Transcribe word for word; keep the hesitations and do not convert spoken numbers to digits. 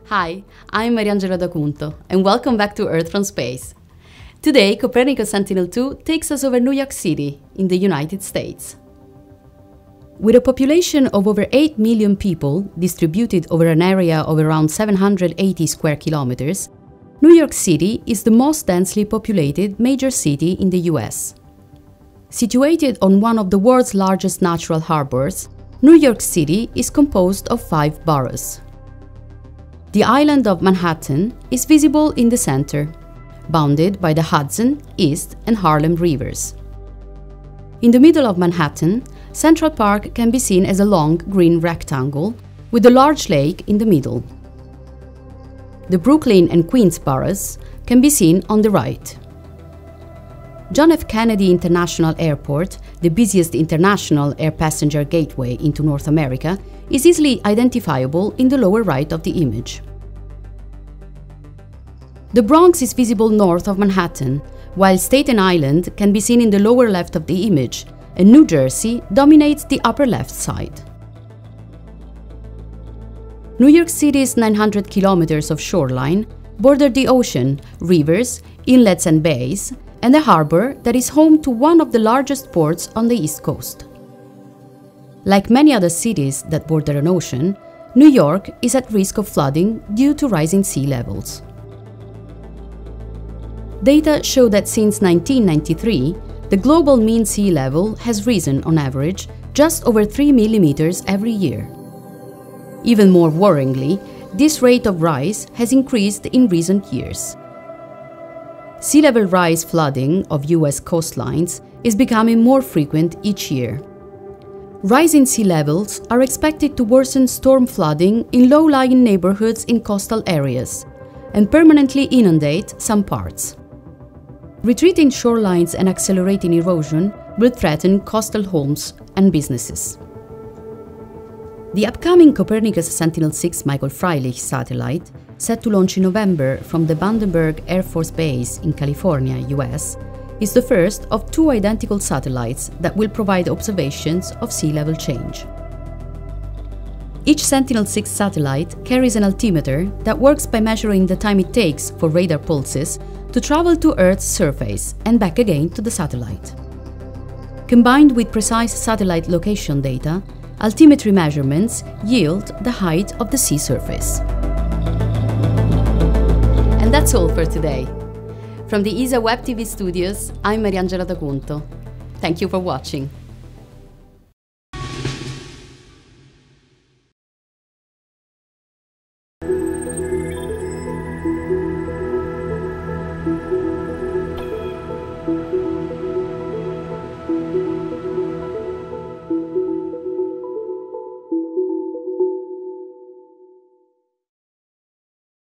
Hi, I'm Mariangela D'Acunto, and welcome back to Earth from Space. Today, Copernicus Sentinel two takes us over New York City, in the United States. With a population of over eight million people, distributed over an area of around seven hundred eighty square kilometers, New York City is the most densely populated major city in the U S. Situated on one of the world's largest natural harbors, New York City is composed of five boroughs. The island of Manhattan is visible in the center, bounded by the Hudson, East, and Harlem rivers. In the middle of Manhattan, Central Park can be seen as a long green rectangle with a large lake in the middle. The Brooklyn and Queens boroughs can be seen on the right. John F. Kennedy International Airport, the busiest international air passenger gateway into North America, is easily identifiable in the lower right of the image. The Bronx is visible north of Manhattan, while Staten Island can be seen in the lower left of the image, and New Jersey dominates the upper left side. New York City's nine hundred kilometers of shoreline border the ocean, rivers, inlets and bays, and a harbor that is home to one of the largest ports on the East Coast. Like many other cities that border an ocean, New York is at risk of flooding due to rising sea levels. Data show that since nineteen ninety-three, the global mean sea level has risen on average just over three millimeters every year. Even more worryingly, this rate of rise has increased in recent years. Sea level rise flooding of U S coastlines is becoming more frequent each year. Rising sea levels are expected to worsen storm flooding in low-lying neighborhoods in coastal areas and permanently inundate some parts. Retreating shorelines and accelerating erosion will threaten coastal homes and businesses. The upcoming Copernicus Sentinel six Michael Freilich satellite, set to launch in November from the Vandenberg Air Force Base in California, U S, is the first of two identical satellites that will provide observations of sea level change. Each Sentinel six satellite carries an altimeter that works by measuring the time it takes for radar pulses to travel to Earth's surface and back again to the satellite. Combined with precise satellite location data, altimetry measurements yield the height of the sea surface. And that's all for today. From the E S A Web T V studios, I'm Mariangela D'Acunto. Thank you for watching.